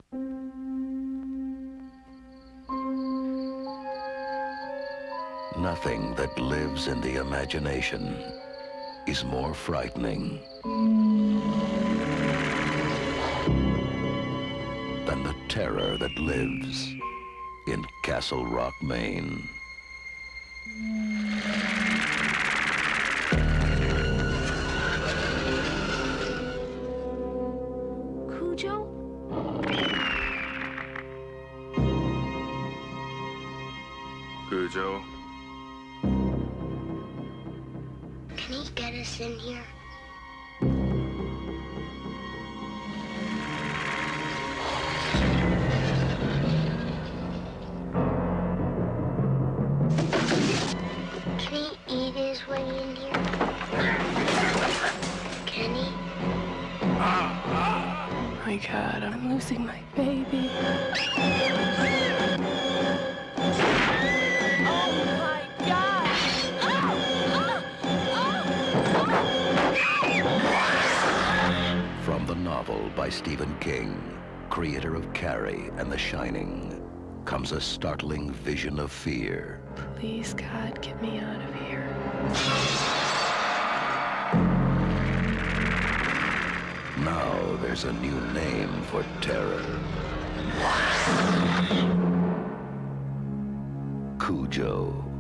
Nothing that lives in the imagination is more frightening than the terror that lives in Castle Rock, Maine. Cujo? Cujo? Can he get us in here? Can he eat his way in here? Can he? Oh my God, I'm losing my baby. From the novel by Stephen King, creator of Carrie and The Shining, comes a startling vision of fear. Please, God, get me out of here. Now there's a new name for terror. Cujo.